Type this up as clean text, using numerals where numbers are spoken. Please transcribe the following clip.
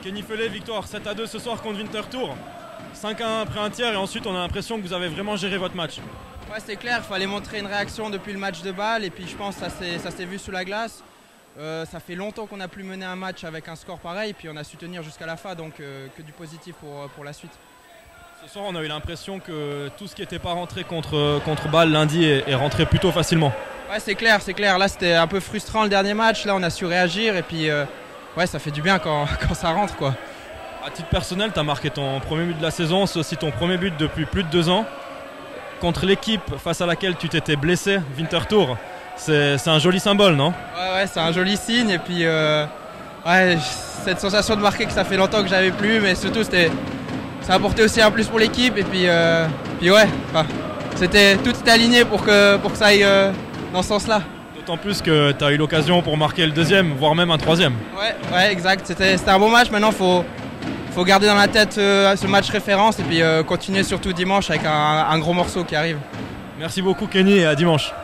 Kenny Fellet, victoire 7-2 ce soir contre Winterthur. 5-1 après un tiers et ensuite on a l'impression que vous avez vraiment géré votre match. Ouais, c'est clair, il fallait montrer une réaction depuis le match de balle et puis je pense que ça s'est vu sous la glace. Ça fait longtemps qu'on n'a plus mené un match avec un score pareil, puis on a su tenir jusqu'à la fin, donc que du positif pour la suite. Ce soir on a eu l'impression que tout ce qui n'était pas rentré contre Bâle lundi est rentré plutôt facilement. Ouais, c'est clair, c'est clair. Là c'était un peu frustrant le dernier match, là on a su réagir et puis ouais, ça fait du bien quand ça rentre quoi. À titre personnel, tu as marqué ton premier but de la saison, c'est aussi ton premier but depuis plus de 2 ans. Contre l'équipe face à laquelle tu t'étais blessé, Winterthur, c'est un joli symbole, non? Ouais, c'est un joli signe et puis ouais, cette sensation de marquer que ça fait longtemps que j'avais plus, mais surtout ça a apporté aussi un plus pour l'équipe et puis ouais, tout était aligné pour que ça aille dans ce sens-là. D'autant plus que tu as eu l'occasion pour marquer le deuxième, voire même un troisième. Ouais, exact. C'était un bon match. Maintenant, faut garder dans la tête ce match référence et puis continuer surtout dimanche avec un gros morceau qui arrive. Merci beaucoup Kenny et à dimanche.